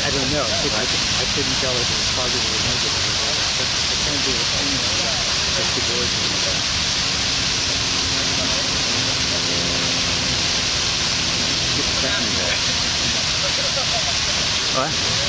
don't know. I couldn't tell if it was positive or negative. I can't do the same with the boards and stuff. Just checking that. What?